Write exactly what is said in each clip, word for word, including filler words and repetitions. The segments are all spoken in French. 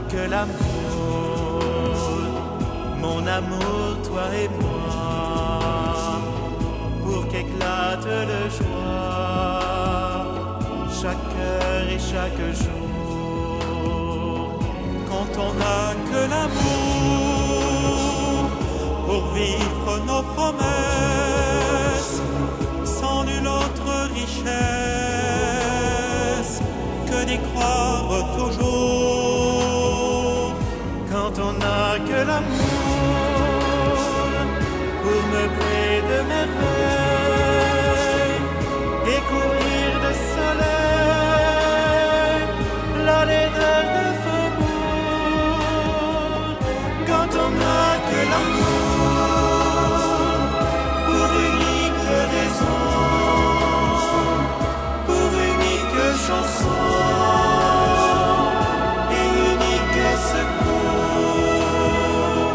que l'amour, mon amour, toi et moi, pour qu'éclate le joie, chaque heure et chaque jour. Quand on n'a que l'amour pour vivre nos promesses, sans nulle autre richesse que d'y croire toujours. Quand on n'a que l'amour pour meubler de merveilles et courir de soleil la laideur de faubourg. Quand on n'a que l'amour pour unique raison, pour unique chanson et unique secours.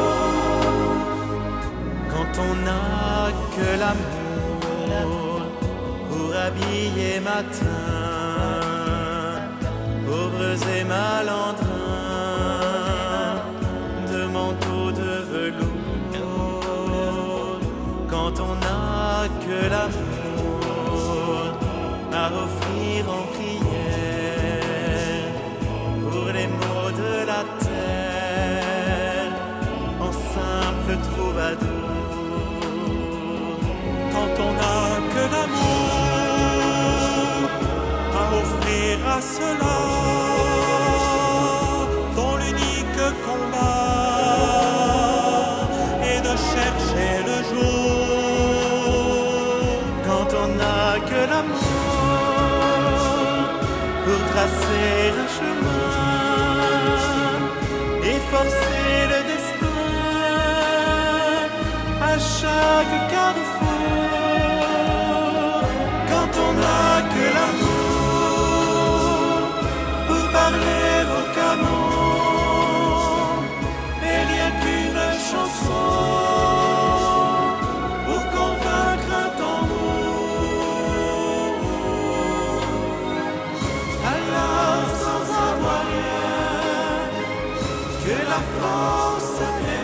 Quand on n'a que l'amour pour habiller matin pauvres et malandrins de manteaux de velours. Quand on n'a que l'amour à offrir en prière pour les maux de la terre en simple troubadour. Quand on n'a que l'amour à offrir à ceux-là dont l'unique combat est de chercher le jour. Quand on n'a que l'amour pour tracer un chemin et forcer le destin à chaque carrefour. Quand on n'a que l'amour pour parler au canon et rien qu'une chanson pour convaincre un tambour. Alors sans avoir rien que la France est